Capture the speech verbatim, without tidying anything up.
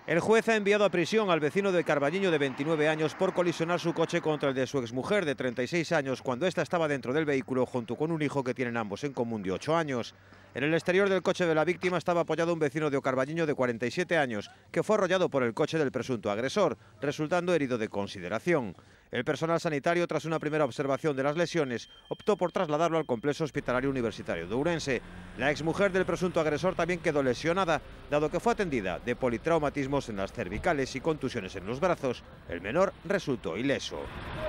El juez ha enviado a prisión al vecino de Carballiño de veintinueve años por colisionar su coche contra el de su exmujer de treinta y seis años cuando ésta estaba dentro del vehículo junto con un hijo que tienen ambos en común de ocho años. En el exterior del coche de la víctima estaba apoyado un vecino de Carballiño de cuarenta y siete años que fue arrollado por el coche del presunto agresor, resultando herido de consideración. El personal sanitario, tras una primera observación de las lesiones, optó por trasladarlo al complejo hospitalario universitario de Ourense. La exmujer del presunto agresor también quedó lesionada, dado que fue atendida de politraumatismos en las cervicales y contusiones en los brazos. El menor resultó ileso.